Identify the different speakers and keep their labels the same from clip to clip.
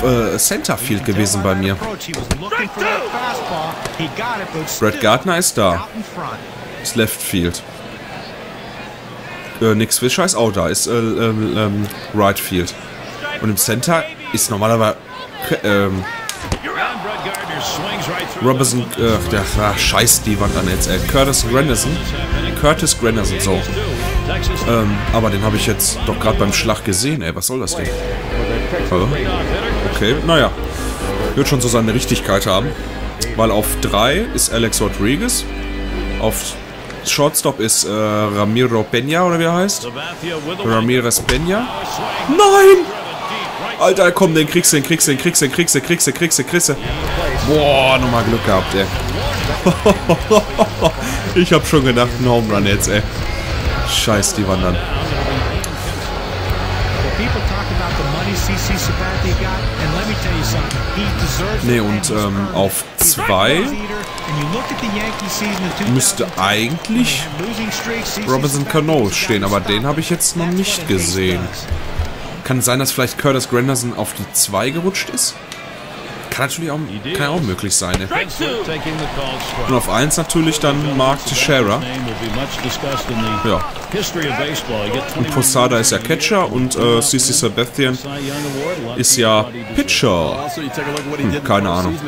Speaker 1: Centerfield gewesen bei mir. Brett Gardner ist da. Ist Left Field. Nick Swisher ist auch da. Ist Right Field. Und im Center ist normalerweise Robertson, scheiß die Wand an jetzt, Curtis Granderson, so. Aber den habe ich jetzt doch gerade beim Schlag gesehen, was soll das denn? Okay, naja. Wird schon so seine Richtigkeit haben. Weil auf 3 ist Alex Rodriguez. Auf Shortstop ist Ramiro Peña, oder wie er heißt? Ramirez Peña. Nein! Alter, komm, den kriegst du. Boah, nochmal Glück gehabt, ey. Ich hab schon gedacht, ein Home Run jetzt, ey. Scheiß die Wandern. Ne, und auf 2 müsste eigentlich Robinson Cano stehen, aber den habe ich jetzt noch nicht gesehen. Kann es sein, dass vielleicht Curtis Granderson auf die 2 gerutscht ist? Kann ja auch möglich sein. Ne? Und auf 1 natürlich dann Mark Teixeira. Ja. Und Posada ist ja Catcher und CC Sabathia ist ja Pitcher. Keine Ahnung.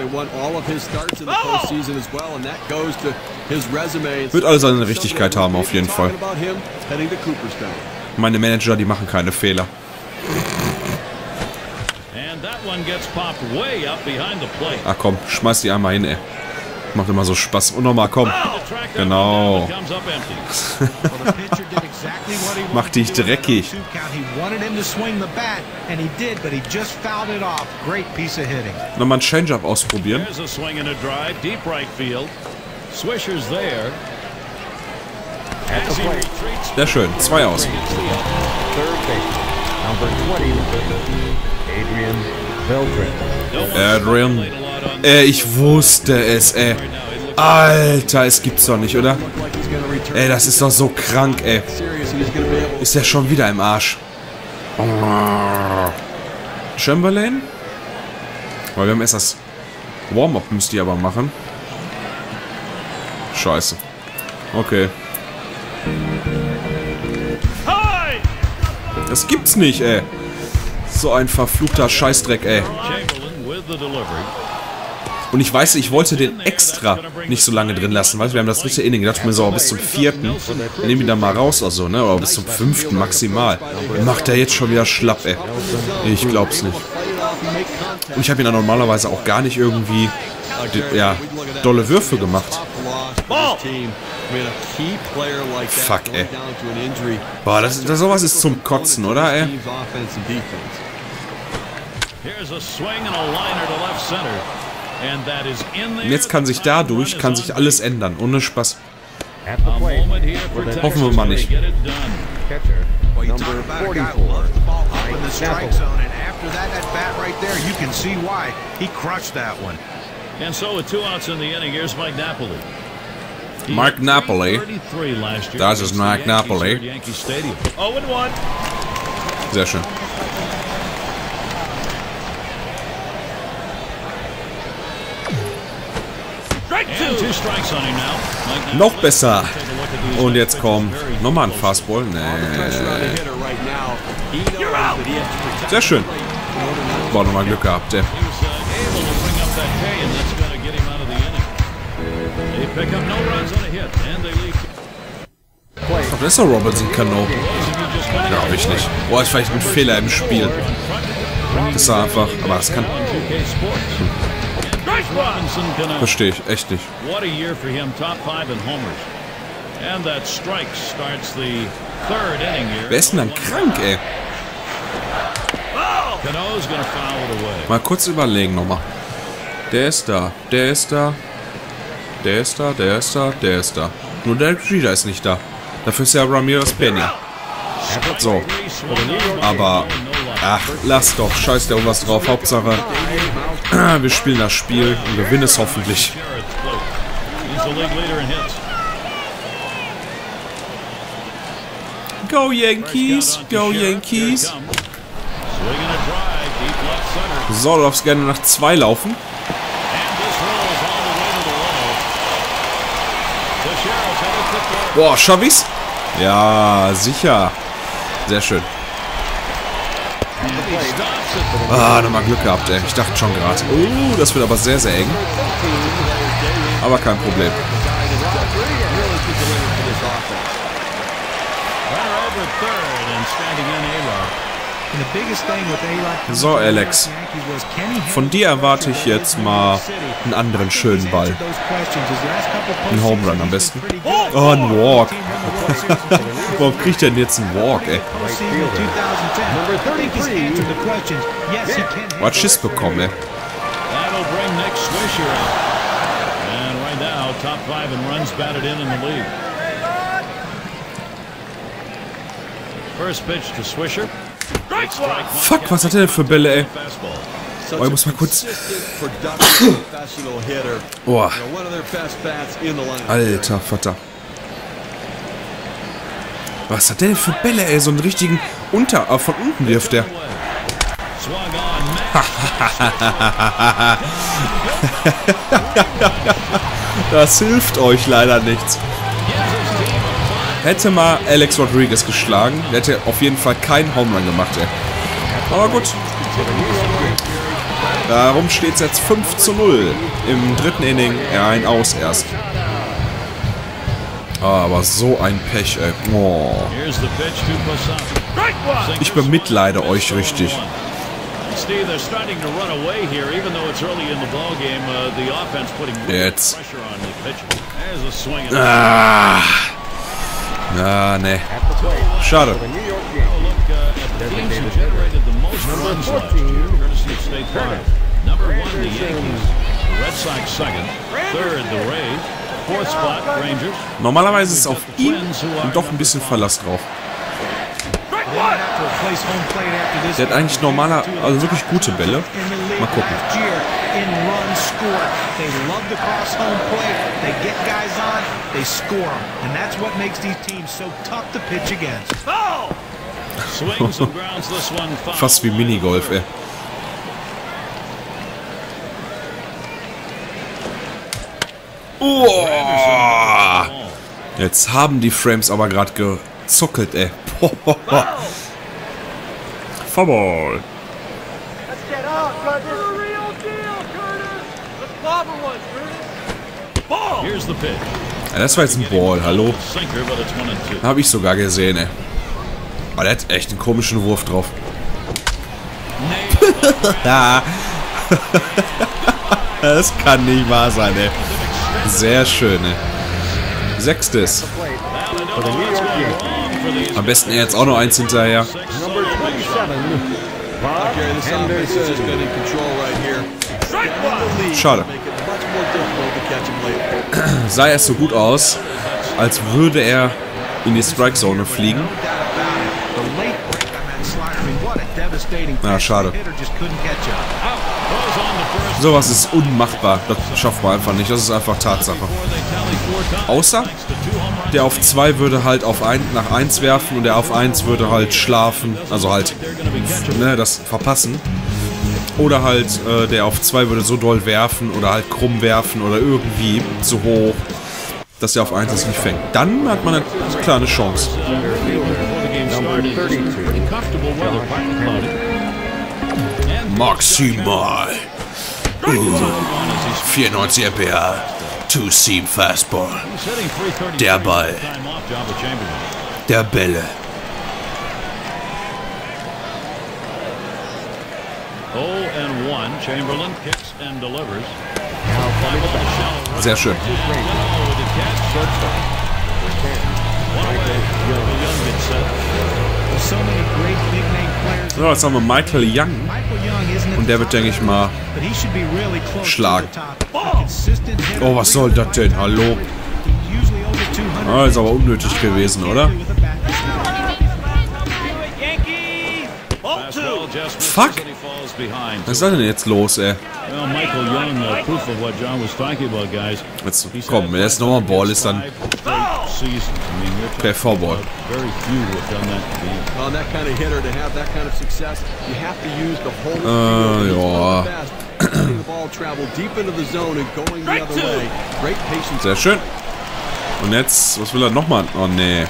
Speaker 1: Wird alles seine Richtigkeit haben, auf jeden Fall. Meine Manager, die machen keine Fehler. Ach komm, schmeiß die einmal hin, ey. Macht immer so Spaß. Und nochmal, komm. Genau. Mach dich dreckig. Nochmal ein Change-Up ausprobieren. Sehr schön. 2 aus. Adrian. Ich wusste es, ey. Alter, es gibt's doch nicht, oder? Ey, das ist doch so krank, ey. Ist der schon wieder im Arsch? Chamberlain? Weil wir haben erst das Warm-Up, müsst ihr aber machen. Scheiße. Okay. Das gibt's nicht, ey. So ein verfluchter Scheißdreck, ey. Und ich weiß, ich wollte den extra nicht so lange drin lassen. Weißt du, wir haben das 3. Inning gedacht, mir so, bis zum 4. Dann nehmen wir dann mal raus oder so, ne? Oder bis zum 5. maximal. Macht der jetzt schon wieder schlapp, ey. Ich glaub's nicht. Und ich habe ihn dann normalerweise auch gar nicht irgendwie, ja, dolle Würfe gemacht. Fuck, ey. Boah, sowas ist zum Kotzen, oder, ey? Und jetzt kann sich dadurch, alles ändern. Ohne Spaß. Hoffen wir mal nicht. Mike Napoli. Das ist Mike Napoli. Sehr schön. Noch besser. Und jetzt kommt nochmal ein Fastball. Nee. Sehr schön. Boah, nochmal Glück gehabt, ey. Das ist doch Robinson Cano. Glaube ich nicht. Boah, ist vielleicht ein Fehler im Spiel. Das ist einfach. Aber das kann. Verstehe ich, echt nicht. Wer ist denn dann krank, ey? Mal kurz überlegen nochmal. Der ist da, der ist da. Der ist da, der ist da, der ist da. Nur der Reader ist nicht da. Dafür ist ja Ramirez Peña. So. Aber. Ach, lass doch. Scheiß der was drauf. Hauptsache. Wir spielen das Spiel und gewinnen es hoffentlich. Go Yankees! Go Yankees! So, du darfst gerne nach 2 laufen. Boah, schaff ich's? Ja, sicher. Sehr schön. Ah, nochmal Glück gehabt, ey. Ich dachte schon gerade. Das wird aber sehr, sehr eng. Aber kein Problem. So, Alex. Von dir erwarte ich jetzt mal einen anderen schönen Ball. Ein Home Run am besten. Oh, ein Walk. Warum kriegt er denn jetzt einen Walk, ey? Hat Schiss bekommen, ey. Fuck, was hat er denn für Bälle, ey? Oh, ich muss mal kurz... Oh. Alter Vater. Was hat der denn für Bälle, ey? So einen richtigen von unten wirft der. Das hilft euch leider nichts. Hätte mal Alex Rodriguez geschlagen, der hätte auf jeden Fall keinen Home Run gemacht, ey. Aber gut. Darum steht es jetzt 5:0 im 3. Inning. Ja, ein Aus erst. Aber so ein Pech, ey. Oh. Ich bemitleide euch richtig. Jetzt. Ah. Ah, ne. Schade. Normalerweise ist auf ihn doch ein bisschen Verlass drauf. Der hat eigentlich also wirklich gute Bälle. Mal gucken. Fast wie Minigolf, ey. Oh! Jetzt haben die Frames aber gerade gezuckelt, ey. Football. Ja, das war jetzt ein Ball, hallo? Habe ich sogar gesehen, ey. Aber der hat echt einen komischen Wurf drauf. Das kann nicht wahr sein, ey. Sehr schön, ey. 6. Am besten er jetzt auch noch eins hinterher. Schade. Sah erst so gut aus, als würde er in die Strike-Zone fliegen. Na, schade. Sowas ist unmachbar. Das schafft man einfach nicht. Das ist einfach Tatsache. Außer der auf 2 würde halt nach 1 werfen und der auf 1 würde halt schlafen. Also halt, ne, das verpassen. Oder halt der auf 2 würde so doll werfen oder halt krumm werfen oder irgendwie so hoch, dass der auf 1 es nicht fängt. Dann hat man eine kleine Chance. Maximal. 94 RPA. Two-Seam Fastball. Der Ball. Der Bälle. Sehr schön. So, jetzt haben wir Michael Young. Und der wird, denke ich mal, schlagen. Oh, was soll das denn? Hallo? Ah, ist aber unnötig gewesen, oder? Fuck! Was ist denn jetzt los, ey? Jetzt, komm, wenn jetzt nochmal ein Ball ist, dann... Okay, Foulball. Ja. Sehr schön. Und jetzt, was will er nochmal? Oh, nee.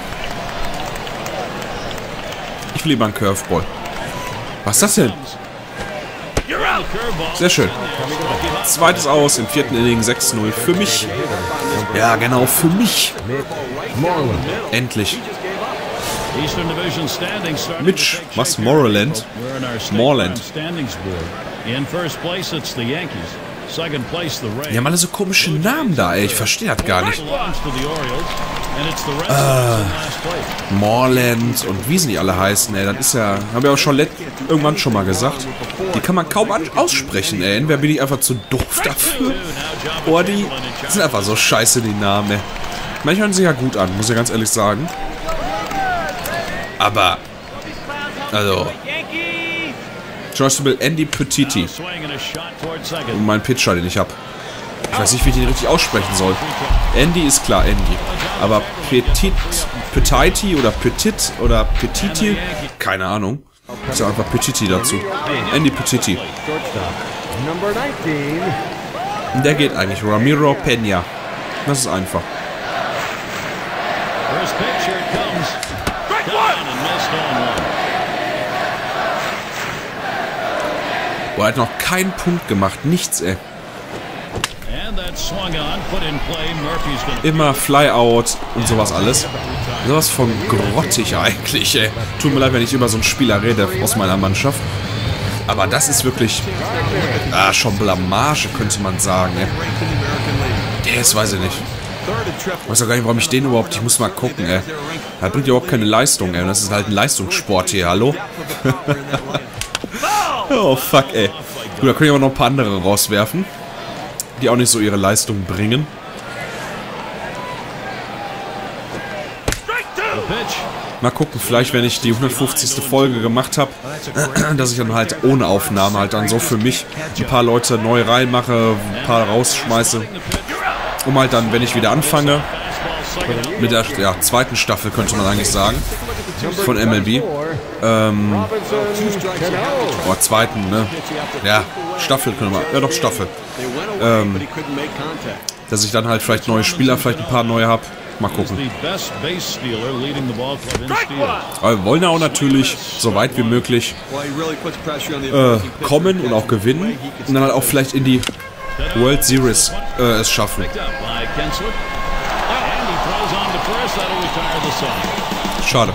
Speaker 1: Ich will lieber einen Curveball. Was ist das denn? Sehr schön. Zweites Aus im 4. Inning, 6-0 für mich. Ja, genau, für mich. Endlich. Mitch, was? Moreland? Moreland. Die haben alle so komische Namen da, ey. Ich verstehe das gar nicht. Moreland und wie sie nicht alle heißen, ey. Das ist ja... Haben wir auch schon irgendwann schon mal gesagt. Die kann man kaum aussprechen, ey. Entweder bin ich einfach zu doof dafür. Oder die sind einfach so scheiße, die Namen, ey. Manche hören sich ja gut an, muss ich ganz ehrlich sagen. Aber... Also... Joyceable Andy Petiti. Und mein Pitcher, den ich habe. Ich weiß nicht, wie ich den richtig aussprechen soll. Andy ist klar, Andy. Aber Petiti oder Petit oder Petiti? Keine Ahnung. Ist ja einfach Petiti dazu. Andy Petiti. Der geht eigentlich. Ramiro Peña. Das ist einfach. Boah, er hat noch keinen Punkt gemacht. Nichts, ey. Immer Flyout und sowas alles. Sowas von grottig eigentlich, ey. Tut mir leid, wenn ich über so einen Spieler rede aus meiner Mannschaft. Aber das ist wirklich... schon Blamage, könnte man sagen, ey. Das weiß ich nicht. Ich weiß auch gar nicht, warum ich den überhaupt... Ich muss mal gucken, ey. Er bringt überhaupt keine Leistung, ey. Das ist halt ein Leistungssport hier, hallo? Oh, fuck, ey. Gut, da können wir aber noch ein paar andere rauswerfen, die auch nicht so ihre Leistung bringen. Mal gucken, vielleicht, wenn ich die 150. Folge gemacht habe, dass ich dann halt ohne Aufnahme halt dann so für mich ein paar Leute neu reinmache, ein paar rausschmeiße, um halt dann, wenn ich wieder anfange, mit der zweiten Staffel, könnte man eigentlich sagen, von MLB. Zweiten, ne? Ja, Staffel können wir. Ja, doch, Staffel. Dass ich dann halt vielleicht neue Spieler, vielleicht ein paar neue habe. Mal gucken. Aber wir wollen ja auch natürlich so weit wie möglich kommen und auch gewinnen. Und dann halt auch vielleicht in die World Series es schaffen. Schade.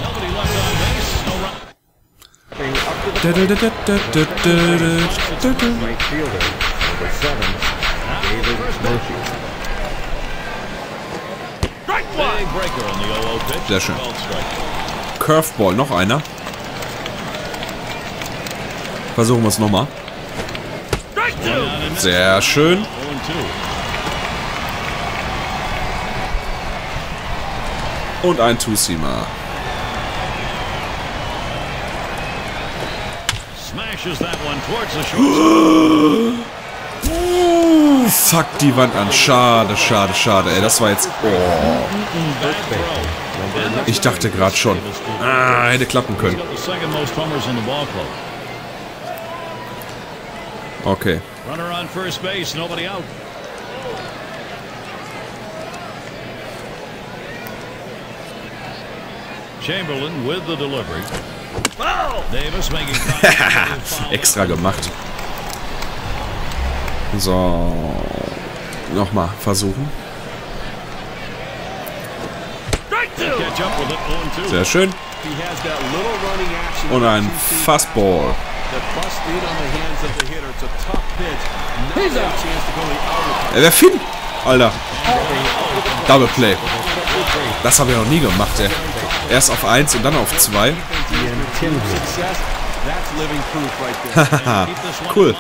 Speaker 1: Sehr schön. Curveball, noch einer. Versuchen wir es nochmal. Sehr schön. Und ein Two-Seamer. Fuck die Wand an. Schade, schade, schade. Ey, das war jetzt... Oh. Ich dachte gerade schon. Hätte klappen können. Okay.
Speaker 2: Chamberlain with the delivery. Davis making
Speaker 1: extra gemacht. So. Nochmal versuchen. Sehr schön. Und ein Fastball. Der Finn! Alter. Double Play. Das habe ich noch nie gemacht, ey. Erst auf 1 und dann auf 2. Haha, cool.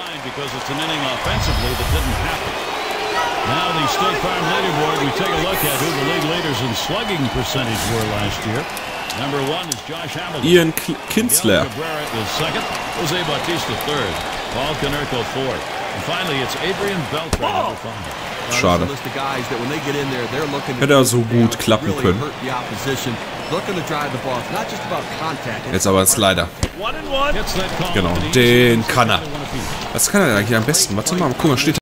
Speaker 2: Now the State Farm leaderboard, we take a look at who the league leaders in slugging percentage were last year. Number 1 is Josh Hamilton.
Speaker 1: Ian Kinsler.
Speaker 2: Cabrera is second. Jose Bautista third. Paul Konerko fourth. And finally, it's Adrian Beltre number 5.
Speaker 1: Schade. Hätte er so gut klappen können. Jetzt aber ein Slider. Genau, den kann er. Was kann er eigentlich am besten? Warte mal, guck mal, steht